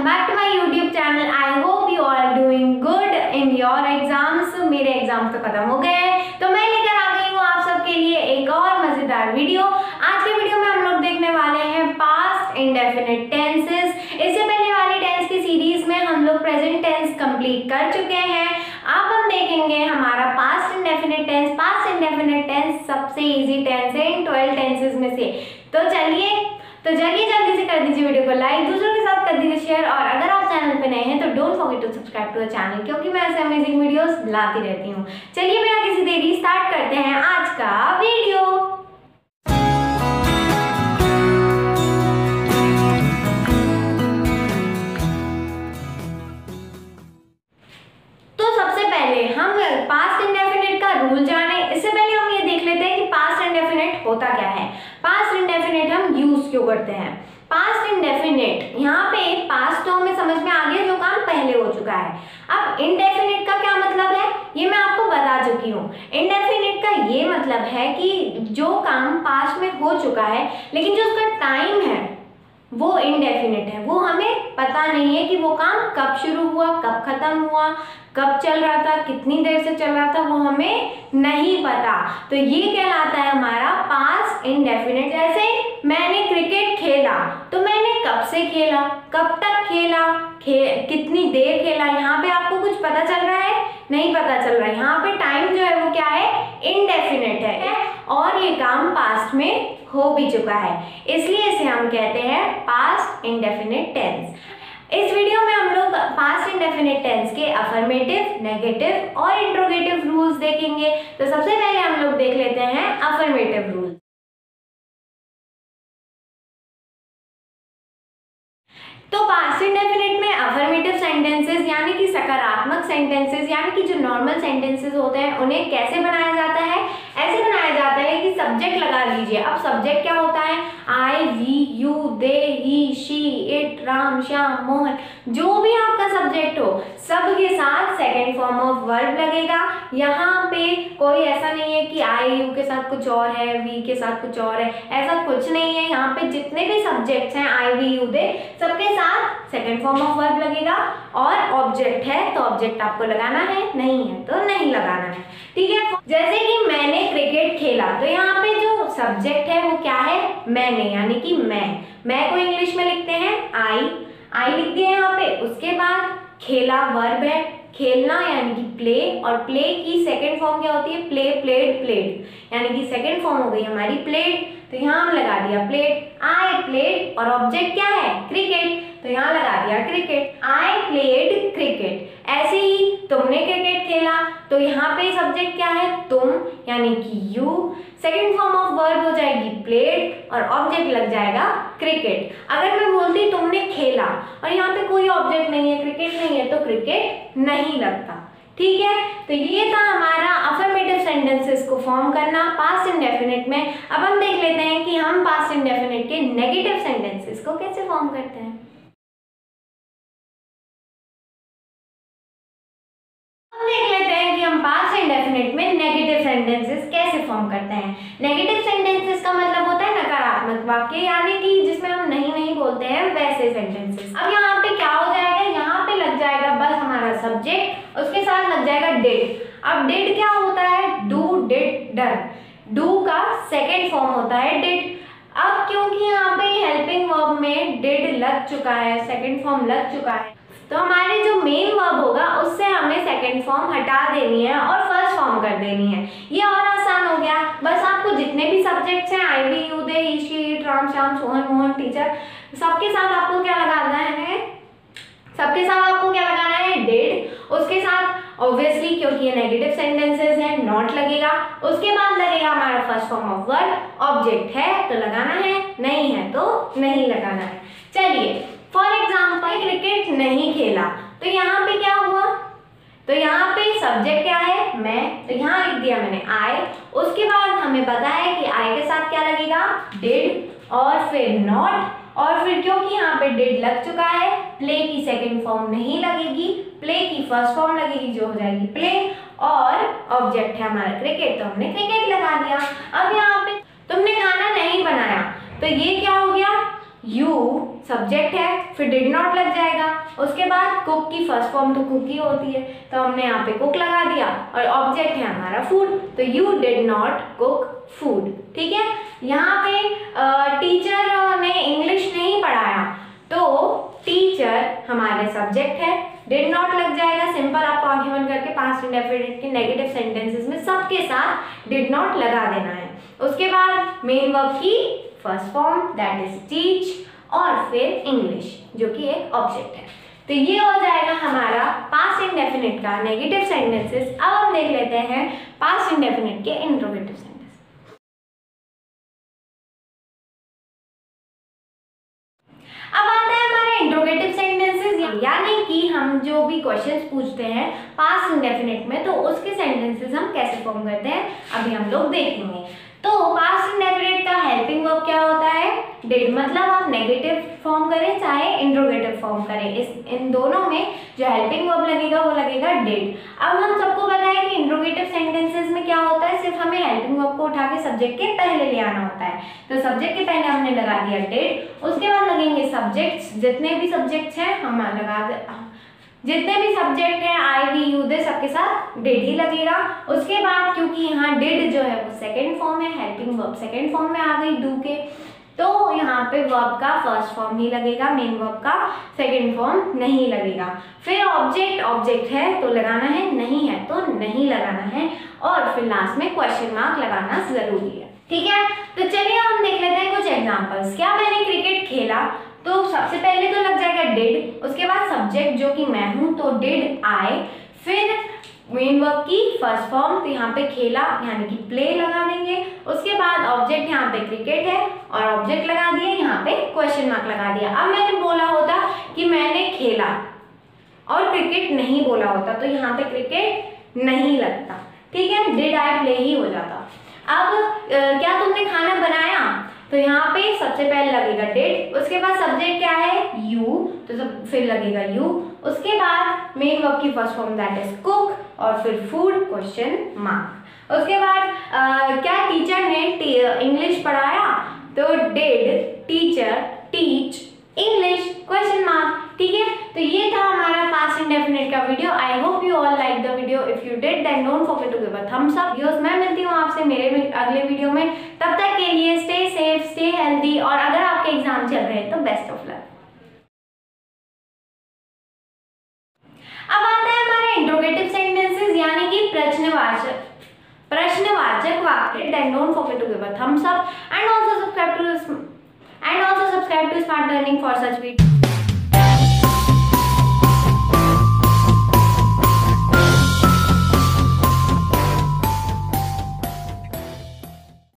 Back to my YouTube channel. I hope you are doing good in your exams. मेरे exams तो खत्म हो गए हैं, तो मैं लेकर आ गई हूँ आप सबके लिए एक और मजेदार वीडियो। आज के वीडियो में हम लोग देखने वाले हैं पास्ट इंडेफिनिट टेंसेस। इससे पहले वाली टेंस की सीरीज में हम लोग प्रेजेंट टेंस कंप्लीट कर चुके हैं। अब हम देखेंगे हमारा past indefinite tense. Past indefinite tense सबसे इजी टेंस है इन 12 टेंसेस में से। तो चलिए जल्दी से कर दीजिए वीडियो को लाइक, दूसरों के साथ कर दीजिए शेयर, और अगर आप चैनल पे नए हैं तो don't forget to subscribe to the channel, क्योंकि मैं ऐसे अमेजिंग वीडियोस लाती रहती हूँ। चलिए बिना किसी देरी स्टार्ट करते हैं आज का वीडियो। तो सबसे पहले हम पास्ट इंडेफिनिट का रूल जाने, इससे पहले हम ये देख लेते हैं कि पास्ट इंडेफिनिट होता क्या है। पास्ट इंडेफिनिट हम यूज क्यों करते हैं। पास्ट इंडेफिनिट यहाँ पे पास्ट तो हमें समझ में आ गया, जो काम पहले हो चुका है। अब इंडेफिनिट का क्या मतलब है ये मैं आपको बता चुकी हूँ। इंडेफिनिट का ये मतलब है कि जो काम पास्ट में हो चुका है लेकिन जो उसका टाइम है वो इंडेफिनिट है। वो हमें पता नहीं है कि वो काम कब शुरू हुआ, कब खत्म हुआ, कब चल रहा था, कितनी देर से चल रहा था, वो हमें नहीं पता। तो ये कहलाता है हमारा पास्ट इंडेफिनिट। जैसे मैंने क्रिकेट खेला, तो मैंने कब से खेला, कब तक खेला, कितनी देर खेला, यहाँ पे आपको कुछ पता चल रहा है? नहीं पता चल रहा है। यहाँ पे टाइम जो है वो क्या है, इंडेफिनिट है, और ये काम पास्ट में हो भी चुका है, इसलिए इसे हम कहते हैं पास्ट इंडेफिनिट टेंस। इस वीडियो में हम लोग पास्ट इंडेफिनिट टेंस के अफर्मेटिव, नेगेटिव और इंट्रोगेटिव रूल्स देखेंगे। तो सबसे पहले हम लोग देख लेते हैं अफर्मेटिव रूल। तो पास्ट इंडेफिनिट में अफर्मेटिव सेंटेंसेस यानी कि सकारात्मक सेंटेंसेस, यानी कि जो नॉर्मल सेंटेंसेस होते हैं उन्हें कैसे बनाया जाता है, ऐसे बनाया जाता है कि सब्जेक्ट लगा लीजिए। अब सब्जेक्ट क्या होता है, I, we, you, they, he, she, it, Ram, Shyam, Mohan, जो भी आपका सब्जेक्ट हो सब के साथ सेकेंड फॉर्म ऑफ वर्ब लगेगा। यहाँ पे कोई ऐसा नहीं है कि आई, यू के साथ कुछ और है, वी के साथ कुछ और है, ऐसा कुछ नहीं है। यहाँ पे जितने भी सब्जेक्ट्स हैं आई, वी, यू, दे, सबके साथ सेकेंड फॉर्म ऑफ वर्ब लगेगा। और ऑब्जेक्ट है तो ऑब्जेक्ट आपको लगाना है, नहीं है तो नहीं लगाना है, ठीक है। जैसे कि मैंने क्रिकेट खेला, तो यहाँ पे जो सब्जेक्ट है वो क्या है, मैंने, यानी कि मैं को इंग्लिश में लिखते हैं आई लिख दिया यहाँ पे। उसके बाद खेला वर्ब है, खेलना यानी कि प्ले, और प्ले की सेकेंड फॉर्म क्या होती है, प्ले, प्लेड, प्लेड, यानी कि सेकेंड फॉर्म हो गई हमारी प्लेड, तो यहाँ हम लगा दिया प्लेड। आई प्लेड, और ऑब्जेक्ट क्या है, क्रिकेट, तो यहाँ लगा दिया क्रिकेट, आई प्लेड क्रिकेट। ऐसे ही तुमने क्रिकेट खेला, तो यहाँ पे सब्जेक्ट क्या है, तुम, यानी कि you, second form of verb हो जाएगी प्लेड, और ऑब्जेक्ट लग जाएगा क्रिकेट। अगर मैं बोलती तुमने खेला और यहाँ पे कोई ऑब्जेक्ट नहीं है, क्रिकेट नहीं है, तो क्रिकेट नहीं लगता, ठीक है। तो ये था हमारा अफर्मेटिव सेंटेंसेस को फॉर्म करना पास्ट इंडेफिनिट में। अब हम देख लेते हैं कि हम पास्ट इंडेफिनिट के नेगेटिव सेंटेंसेस को कैसे फॉर्म करते हैं। हम देख लेते हैं कि हम पास्ट इंडेफिनिट में नेगेटिव सेंटेंसेस कैसे फॉर्म करते हैं। नेगेटिव सेंटेंसेस का मतलब होता है नकारात्मक वाक्य, यानी कि जिसमें हम नहीं बोलते हैं वैसे सेंटेंसेस। अब यहाँ पे क्या हो जाएगा, यहाँ पे लग जाएगा बस हमारा सब्जेक्ट, उसके साथ लग जाएगा डिड। अब डिड क्या होता है, डू, डिड, डन, डू का सेकेंड फॉर्म होता है डिड। अब क्योंकि यहाँ पे हेल्पिंग वर्ब में डिड लग चुका है, सेकेंड फॉर्म लग चुका है, तो हमारे जो मेन वर्ब होगा उससे हमें सेकेंड फॉर्म हटा देनी है और फर्स्ट फॉर्म कर देनी है। ये और आसान हो गया। बस आपको जितने भी सब्जेक्ट्स हैं I, we, you, they, he, she, it, Ram, Shyam, Sohan, Mohan, teacher, सबके साथ आपको क्या लगाना है, सबके साथ आपको क्या लगाना है, डिड। उसके साथ ऑब्वियसली क्योंकि ये नेगेटिव सेंटेंसेस हैं नॉट लगेगा। उसके बाद लगेगा हमारा first form of verb, object है तो लगाना है, नहीं है तो नहीं लगाना है। चलिए फॉर एग्जाम्पल क्रिकेट नहीं खेला, तो यहाँ पे क्या हुआ, तो यहाँ पे सब्जेक्ट क्या है, मैं, तो यहाँ लिख दिया मैंने आई। उसके बाद हमें पता है कि आई के साथ क्या लगेगा, डिड, और फिर नॉट, और फिर क्योंकि यहाँ पे डिड लग चुका है, प्ले की सेकेंड फॉर्म नहीं लगेगी, प्ले की फर्स्ट फॉर्म लगेगी जो हो जाएगी प्ले, और ऑब्जेक्ट है हमारा क्रिकेट, तो हमने क्रिकेट लगा दिया। अब यहाँ पे तुमने खाना नहीं बनाया, तो ये क्या हो गया, यू, सब्जेक्ट है, फिर डिड नॉट लग जाएगा। उसके बाद कुक की फर्स्ट फॉर्म तो कुक ही होती है, तो हमने यहाँ पे कुक लगा दिया और ऑब्जेक्ट है हमारा फूड, तो you did not cook food. ठीक है, यहाँ पे टीचर ने इंग्लिश नहीं पढ़ाया, तो टीचर हमारे सब्जेक्ट है, डिड नॉट लग जाएगा। सिंपल आपको आगे बंद करके पास्ट इंडेफिनिट के नेगेटिव सेंटेंसेस में सबके साथ डिड नॉट लगा देना है। उसके बाद मेन वर्ब की first form that is teach और फिर इंग्लिश जो कि एक ऑब्जेक्ट है। तो ये हो जाएगा हमारा पास्ट इंडेफिनिट का नेगेटिव सेंटेंसेस। अब हम देख लेते हैं पास्ट इंडेफिनिट के इंट्रोगेटिव सेंटेंसेस। अब आते हैं हमारे इंट्रोगेटिव सेंटेंसेस, यानी कि हम जो भी क्वेश्चंस पूछते हैं पास्ट इंडेफिनिट में, तो उसके सेंटेंसेस हम कैसे फॉर्म करते हैं अभी हम लोग देखेंगे। तो पास्ट इंडेफिनिट का हेल्पिंग वर्ब क्या होता है? डिड। मतलब आप नेगेटिव फॉर्म करें चाहे इंट्रोगेटिव फॉर्म करें, इन दोनों में जो हेल्पिंग वर्ब लगेगा वो लगेगा डिड। अब हम सबको पता है कि इंट्रोगेटिव सेंटेंसेस में क्या होता है, सिर्फ हमें हेल्पिंग वर्ब को उठा के सब्जेक्ट के पहले ले आना होता है। तो सब्जेक्ट के पहले हमने लगा दिया डिड, उसके बाद लगेंगे सब्जेक्ट्स, जितने भी सब्जेक्ट्स हैं हम लगा दे, जितने भी सब्जेक्ट हैं आई वी यू दे सबके साथ डिड ही लगेगा। उसके बाद क्योंकि यहाँ डिड जो है वो सेकंड फॉर्म है, हेल्पिंग वर्ब सेकंड फॉर्म में आ गई डू के, तो यहाँ पे वर्ब का फर्स्ट फॉर्म ही लगेगा, मेन वर्ब का सेकंड फॉर्म नहीं लगेगा। फिर ऑब्जेक्ट है तो लगाना है, नहीं है तो नहीं लगाना है, और फिर लास्ट में क्वेश्चन मार्क लगाना जरूरी है। ठीक है, तो चलिए हम देख लेते हैं कुछ एग्जाम्पल्स। क्या मैंने क्रिकेट खेला, तो सबसे पहले तो लग जाएगा डिड, उसके बाद सब्जेक्ट जो कि मैं हूं तो डिड आई, फिर मेन वर्ब की फर्स्ट फॉर्म, तो यहाँ पे खेला यानी कि प्ले लगा देंगे। उसके बाद ऑब्जेक्ट यहाँ पे क्रिकेट है और ऑब्जेक्ट लगा दिए, यहाँ पे क्वेश्चन मार्क लगा दिया। अब मैंने बोला होता कि मैंने खेला और क्रिकेट नहीं बोला होता, तो यहाँ पे क्रिकेट नहीं लगता। ठीक है, डिड आई प्ले ही हो जाता। अब क्या तुमने खाना बनाया, तो यहाँ पे सबसे पहले लगेगा डिड, उसके बाद सब्जेक्ट क्या है यू, तो फिर लगेगा यू, उसके बाद मेन वर्ब की first form that is cook, और फिर फूड क्वेश्चन मार्क। उसके बाद क्या टीचर ने इंग्लिश पढ़ाया, तो did teacher teach English question mark. ठीक है, तो ये था हमारा पास्ट इंडेफिनिट का video. I hope you all like the video. If you did then don't forget to give a thumbs up. मैं मिलती हूँ आपसे मेरे अगले वीडियो में, तब तक के लिए स्टे सेफ, स्टे हेल्दी, और अगर आपके एग्जाम चल रहे हैं तो बेस्ट ऑफ लक। अब आते हैं हमारे इंट्रोगेटिव सेंटेंसेस, यानी कि प्रश्नवाचक वाक्य। Then don't forget to give a thumbs up and also subscribe to smart learning for such video.